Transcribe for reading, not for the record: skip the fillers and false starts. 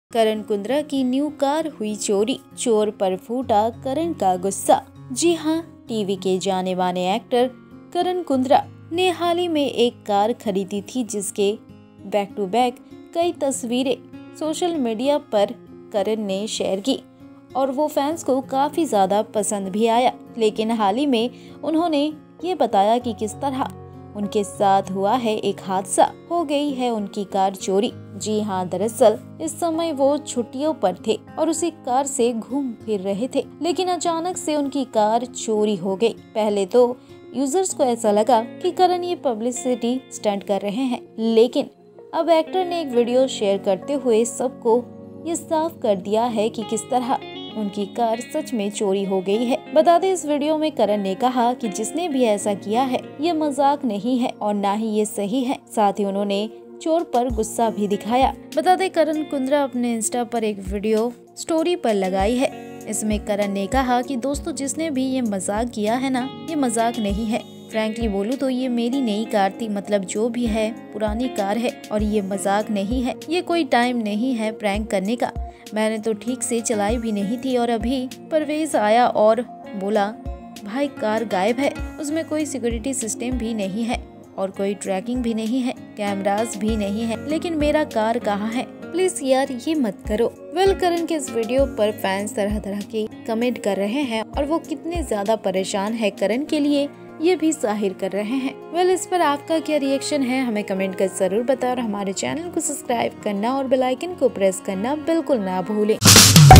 करण कुंद्रा की new car हुई चोरी, चोर पर फूटा करण का गुस्सा। जी हाँ, टीवी के जाने माने एक्टर करण कुंद्रा ने हाल ही में एक कार खरीदी थी, जिसके बैक टू बैक कई तस्वीरें सोशल मीडिया पर करण ने शेयर की और वो फैंस को काफी ज्यादा पसंद भी आया। लेकिन हाल ही में उन्होंने ये बताया कि किस तरह उनके साथ हुआ है एक हादसा, हो गई है उनकी कार चोरी। जी हाँ, दरअसल इस समय वो छुट्टियों पर थे और उसी कार से घूम फिर रहे थे, लेकिन अचानक से उनकी कार चोरी हो गई। पहले तो यूजर्स को ऐसा लगा कि करण ये पब्लिसिटी स्टंट कर रहे हैं, लेकिन अब एक्टर ने एक वीडियो शेयर करते हुए सबको ये साफ कर दिया है कि किस तरह उनकी कार सच में चोरी हो गई है। बता दें, इस वीडियो में करण ने कहा कि जिसने भी ऐसा किया है ये मजाक नहीं है और ना ही ये सही है। साथ ही उन्होंने चोर पर गुस्सा भी दिखाया। बता दें, करण कुंद्रा अपने इंस्टा पर एक वीडियो स्टोरी पर लगाई है। इसमें करण ने कहा कि दोस्तों, जिसने भी ये मजाक किया है ना, ये मजाक नहीं है। फ्रैंकली बोलूं तो ये मेरी नई कार थी, मतलब जो भी है पुरानी कार है और ये मजाक नहीं है। ये कोई टाइम नहीं है प्रैंक करने का। मैंने तो ठीक से चलाई भी नहीं थी और अभी परवेज आया और बोला भाई कार गायब है, उसमें कोई सिक्योरिटी सिस्टम भी नहीं है और कोई ट्रैकिंग भी नहीं है, कैमरास भी नहीं है, लेकिन मेरा कार कहाँ है? प्लीज यार ये मत करो। करण के इस वीडियो पर फैंस तरह तरह के कमेंट कर रहे हैं और वो कितने ज्यादा परेशान है करण के लिए ये भी जाहिर कर रहे हैं। इस पर आपका क्या रिएक्शन है, हमें कमेंट कर जरूर बताओ और हमारे चैनल को सब्सक्राइब करना और बेल आइकन को प्रेस करना बिल्कुल ना भूलें।